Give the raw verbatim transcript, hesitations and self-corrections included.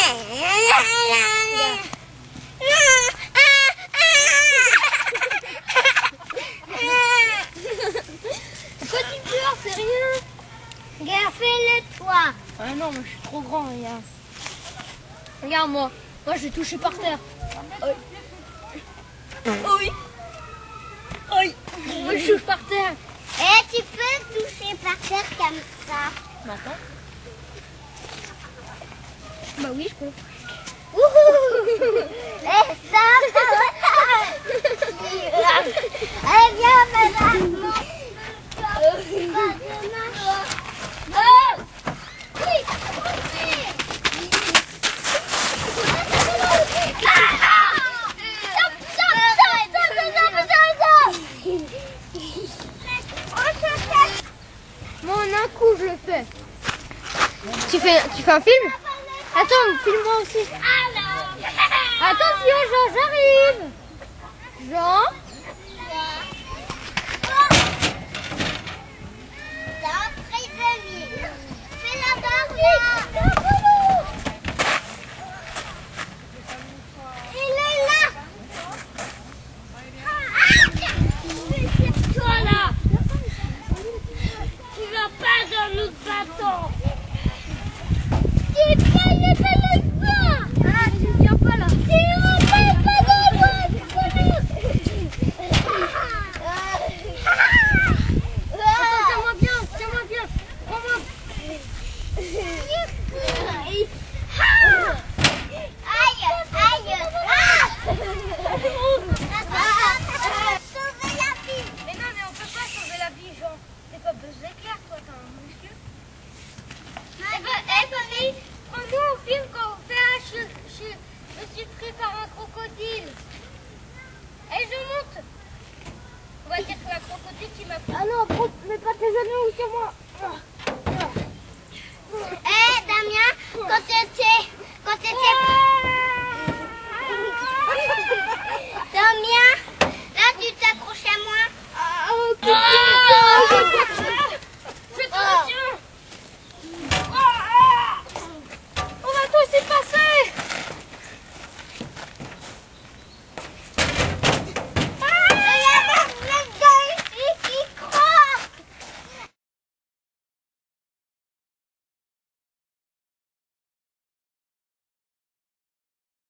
Pourquoi tu pleures, sérieux? Regarde, fais-le toi. Ah non, mais je suis trop grand, regarde. Regarde moi, moi je vais toucher par terre. Oui. Oui. Oui. Moi je touche par terre. Eh, tu peux toucher par terre comme ça. Maintenant? Bah oui, je peux. Wouhou. Eh, stop. Eh, viens maintenant. Moi en un coup je le fais. Tu fais, tu fais un film? Attends, filme-moi aussi. Attention Jean, j'arrive. Jean. Fais la barre là. Il est là. Toi là. Tu vas pas dans notre bâton. Tu es pas le téléphone. Ah, tu ne viens pas là. Tu ne pas pas dans moi. Tu connais. Attends, tiens-moi bien, tiens-moi bien. Prends-moi. Aïe, aïe. Sauver la vie. Mais non, mais on peut pas sauver la vie, Jean. T'es pas Buzz l'éclair, toi, t'es un monsieur. Eh ben, eh, famille, prends-nous au film quand on fait un je, je, je suis pris par un crocodile. Eh, je monte. On va dire que la crocodile qui m'a pris. Ah non, mets pas tes genoux sur moi.